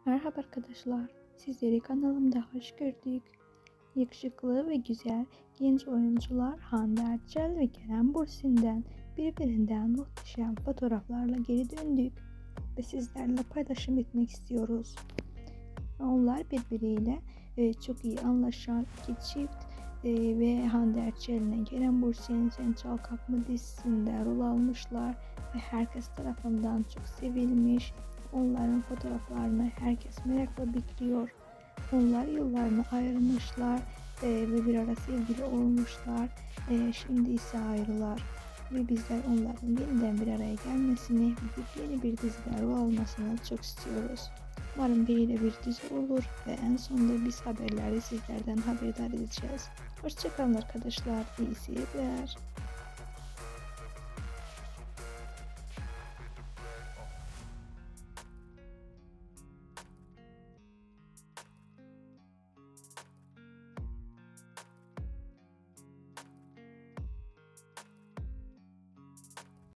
Merhaba arkadaşlar, sizleri kanalımda hoş gördük. Yakışıklı ve güzel genç oyuncular Hande Erçel ve Kerem Bürsin'den birbirinden muhteşem fotoğraflarla geri döndük ve sizlerle paylaşım etmek istiyoruz. Onlar birbiriyle çok iyi anlaşan iki çift ve Hande Erçel ile Kerem Bürsin Sen Çal Kalkma dizisinde rol almışlar ve herkes tarafından çok sevilmiş. Onların fotoğraflarını herkes merakla bekliyor. Onlar yıllarını ayırmışlar ve bir ara sevgili olmuşlar. Şimdi ise ayrılar ve bizler onların yeniden bir araya gelmesini ve yeni bir dizide rol almasını çok istiyoruz. Umarım böyle bir dizi olur ve en sonunda biz haberleri sizlerden haberdar edeceğiz. Hoşçakalın arkadaşlar, iyi seyirler.